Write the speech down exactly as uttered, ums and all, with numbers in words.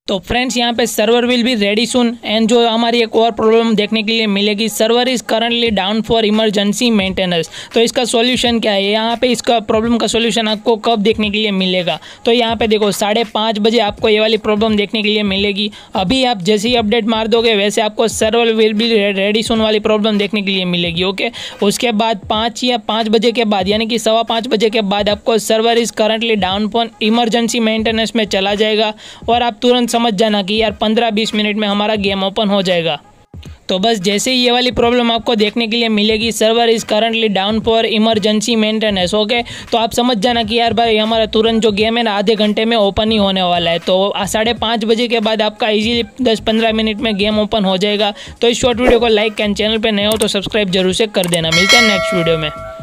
तो फ्रेंड्स यहाँ पे server will be ready soon. And जो हमारी एक और प्रॉब्लम देखने के लिए मिलेगी, server is currently down for emergency maintenance. तो इसका सॉल्यूशन क्या है, यहाँ पे इसका प्रॉब्लम का सॉल्यूशन आपको कब देखने के लिए मिलेगा। तो यहाँ पे देखो साढ़े पाँच बजे आपको ये वाली प्रॉब्लम देखने के लिए मिलेगी। अभी आप जैसे ही अपडेट मार दोगे वैसे आपको server will be ready soon वाली प्रॉब्लम देखने के लिए मिलेगी। ओके, उसके बाद पाँच या पाँच बजे के बाद यानी कि सवा पाँच बजे के बाद आपको server is currently down for emergency maintenance में चला जाएगा और आप तुरंत समझ जाना कि यार पंद्रह बीस मिनट में हमारा गेम ओपन हो जाएगा। तो बस जैसे ही ये वाली प्रॉब्लम आपको देखने के लिए मिलेगी, server is currently down for emergency maintenance. Okay, तो आप समझ जाना कि यार भाई हमारा तुरंत जो गेम है ना आधे घंटे में ओपन ही होने वाला है। तो साढ़े पाँच बजे के बाद आपका इजीली दस पंद्रह मिनट में गेम ओपन हो जाएगा। तो इस शॉर्ट वीडियो को लाइक एंड चैनल पर नए हो तो सब्सक्राइब जरूर से कर देना। मिलते हैं नेक्स्ट वीडियो में।